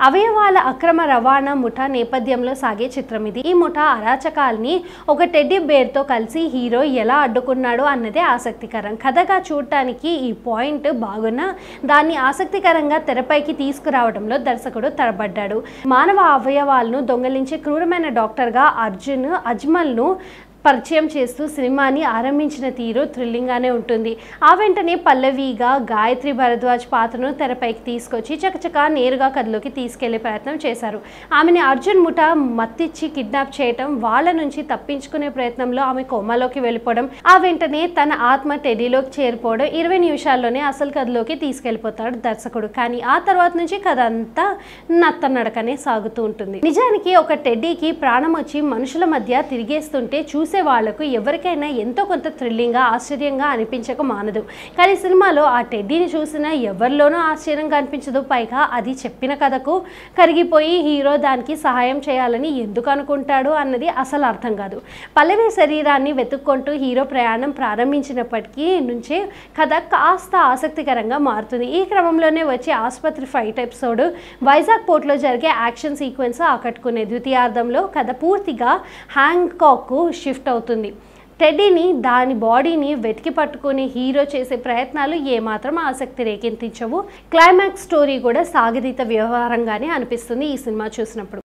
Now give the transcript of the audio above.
అవయవాల అక్రమ రవాణా ముఠా నేపథ్యంలో సాగే చిత్రం ఇది. ఈ ముఠా అరాచకాల్ని ఒక టెడ్డీ బేర్తో కలిసి హీరో ఎలా అడ్డుకున్నాడు అన్నదే ఆసక్తికరం. కథగా చూడటానికి ఈ పాయింట్ బాగున్నా దాన్ని ఆసక్తికరంగా తెరపైకి తీసుకురావడంలో దర్శకుడు తడబడ్డాడు. మానవ అవయవాలను దొంగిలించే క్రూరమైన డాక్టర్గా అజ్మల్ను పరిచయం చేస్తూ సినిమాని ఆరంభించిన తీరు థ్రిల్లింగ్గానే ఉంటుంది. ఆ వెంటనే పల్లవిగా గాయత్రి భరద్వాజ్ పాత్రను తెరపైకి తీసుకొచ్చి చకచకా నేరుగా కథలోకి తీసుకెళ్లే ప్రయత్నం చేశారు. ఆమెని అర్జున్ ముఠా మత్తిచ్చి కిడ్నాప్ చేయటం, వాళ్ళ నుంచి తప్పించుకునే ప్రయత్నంలో ఆమె కోమాలోకి వెళ్ళిపోవడం, ఆ వెంటనే తన ఆత్మ టెడ్డీలోకి చేరిపోవడం 20 నిమిషాల్లోనే అసలు కథలోకి తీసుకెళ్లిపోతాడు దర్శకుడు. కానీ ఆ తర్వాత నుంచి కథ అంతా నత్తనడకనే సాగుతూ ఉంటుంది. నిజానికి ఒక టెడ్డీకి ప్రాణం వచ్చి మనుషుల మధ్య తిరిగేస్తుంటే చూసే వాళ్లకు ఎవరికైనా ఎంతో కొంత థ్రిల్లింగ్గా ఆశ్చర్యంగా అనిపించక మానదు. కానీ సినిమాలో ఆ టెడ్డీని చూసినా ఎవరిలోనూ ఆశ్చర్యంగా అనిపించదు. పైగా అది చెప్పిన కథకు కరిగిపోయి హీరో దానికి సహాయం చేయాలని ఎందుకు అనుకుంటాడు అన్నది అసలు అర్థం కాదు. పల్లవి శరీరాన్ని వెతుక్కుంటూ హీరో ప్రయాణం ప్రారంభించినప్పటికీ నుంచే కథ కాస్త ఆసక్తికరంగా మారుతుంది. ఈ క్రమంలోనే వచ్చే ఆసుపత్రి ఫైట్ ఎపిసోడ్, వైజాగ్ పోర్ట్లో జరిగే యాక్షన్ సీక్వెన్స్ ఆకట్టుకునే. ద్వితీయార్థంలో కథ పూర్తిగా హ్యాంకాక్కు షిఫ్ట్ అవుతుంది. టెడ్డీని దాని బాడీని వెతికి పట్టుకుని హీరో చేసే ప్రయత్నాలు ఏమాత్రం ఆసక్తి రేకెత్తించవు. క్లైమాక్స్ స్టోరీ కూడా సాగతీత వ్యవహారంగానే అనిపిస్తుంది ఈ సినిమా చూసినప్పుడు.